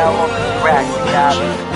Lavelle on the track, B.I.G.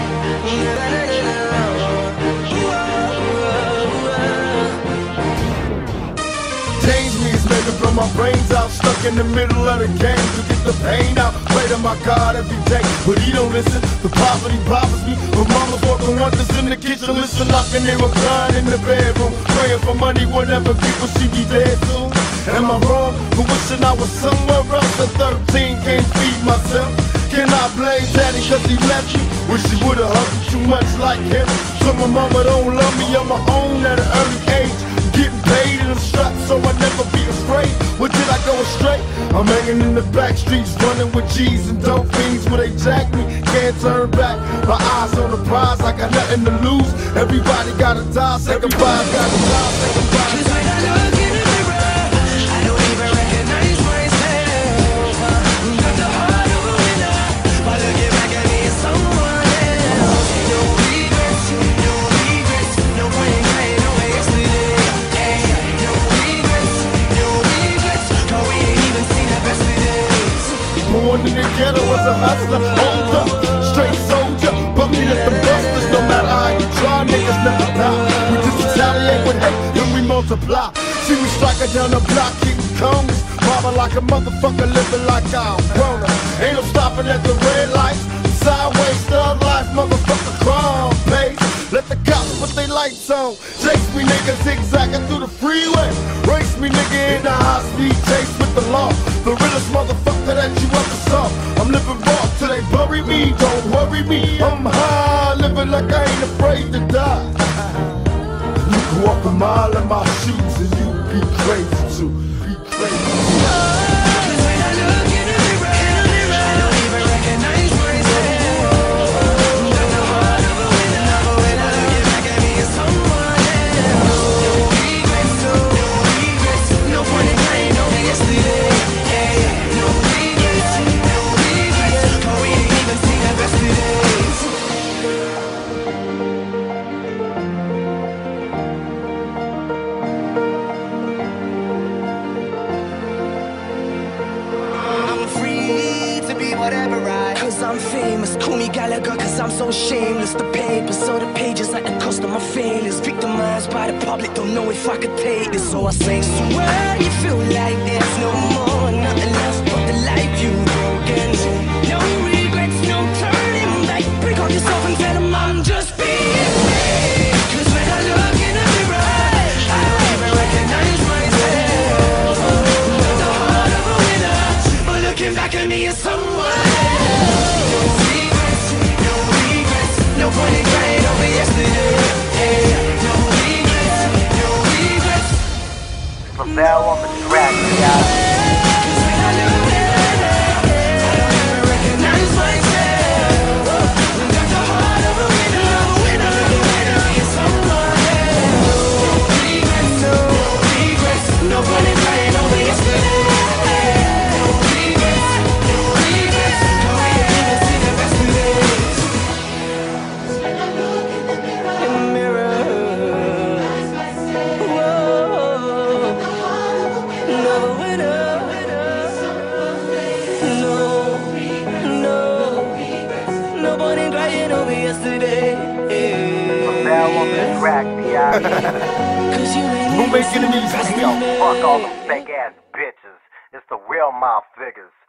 Maybe blow my brains out, stuck in the middle of the game to get the pain out. Pray to my God every day, but he don't listen. The poverty bothers me. My mama's working wonders in the kitchen, listen, knocking they were crying in the bedroom, praying for money, whatever people she be dead soon. Am I wrong for wishing I was somewhere else at 13, can't feed myself? Can I blame daddy cause he left me? Wish he would've hugged me too much like him. So my mama don't love me on my own at an early age. Getting paid in the straps so I never be afraid. What did I go astray? I'm hanging in the back streets, running with G's and dope fiends where they jack me. Can't turn back, my eyes on the prize, I got nothing to lose. Everybody gotta die, say goodbye, gotta die, say goodbye. Cause when I look in the mirror, I don't even recognize myself. Got the heart of a winner, but looking back at me as someone else. No regrets, no point in crying over yesterday. No regrets, cause we ain't even seen the best of days. Born in the ghetto as a hustler, hold up, straight soldier, bumping at the busters. No matter how you try, niggas never die. We just retaliate with hate, then we multiply. See me striker down the block, hitting cones, mobbing like a motherfucker, living like I'm grown up. Ain't no stopping at the red lights. Sideways, thug life, motherfucker, crime pace. Let the cops put their lights on. Chase me, nigga, zigzagging through the freeway. Race me, nigga, in the high-speed chase with the law. The realest motherfucker that you ever saw. I'm living raw till they bury me. Don't worry me, I'm high, living like I ain't afraid to die. You can walk a mile in my shoes and you be crazy too. Be crazy too. Whatever I, cause I'm famous, call me Gallagher cause I'm so shameless. The papers, so the pages like the cost of my failures. Victimized by the public, don't know if I could take this. So I sing, so when you feel like there's no more, nothing left but the life you've broken. No regrets, no turning back. Break on yourself and tell them I'm just being me. Cause when I look in the mirror, I don't even recognize myself. Got the heart of a winner, but looking back at me is someone. No point in crying over yesterday. No regrets. Lavelle on the track, B.I.G. Lavelle on the track, B.I.G. Who making the music? Yo, fuck all them fake ass bitches. It's the real mob figures.